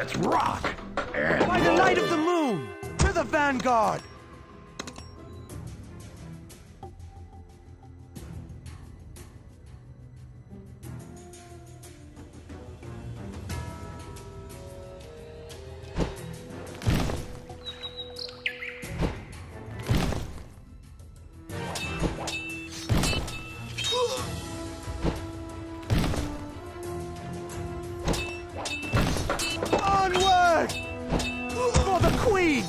Let's rock! And By the roll. light of the moon, to the vanguard! Onward! For the Queen!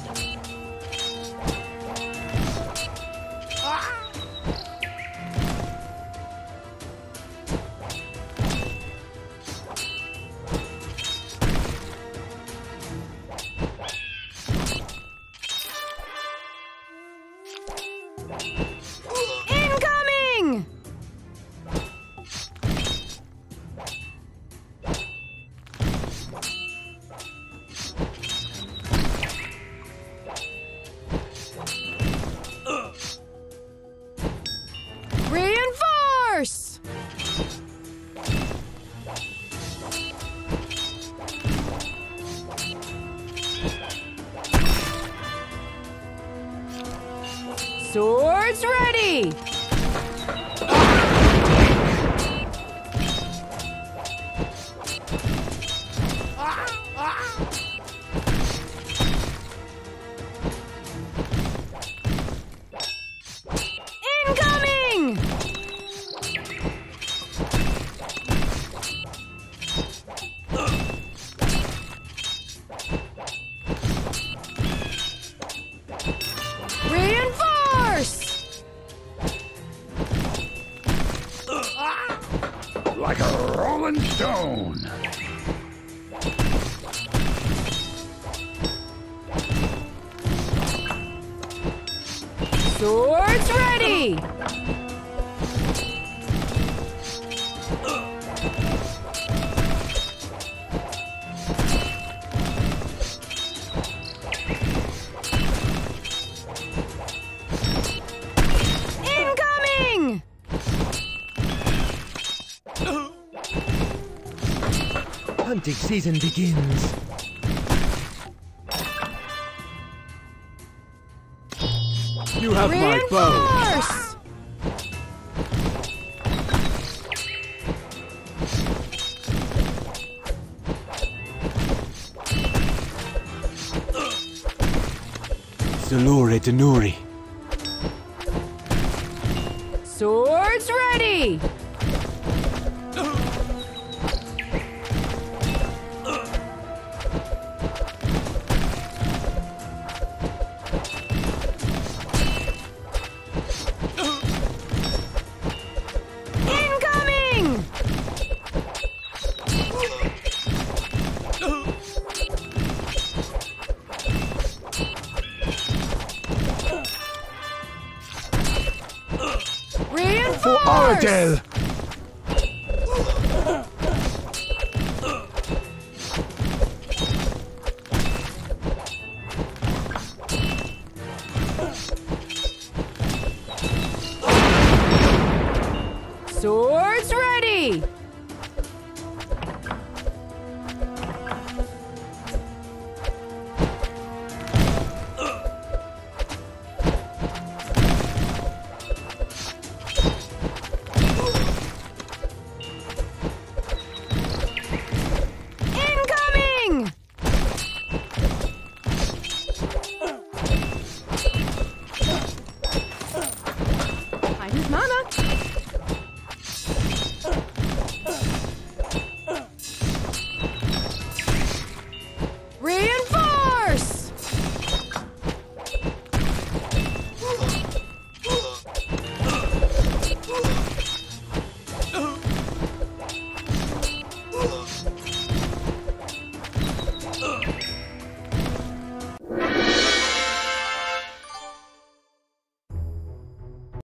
Incoming! Reinforce! Swords ready! Incoming! Reinforce! Like a rolling stone. Swords ready! Incoming! Hunting season begins. You have my bow. Reinforce! Zulure Denuri. Swords ready! Incoming! Reinforce! For Ardell! Swords ready! Incoming! Time is mana. Reinforce!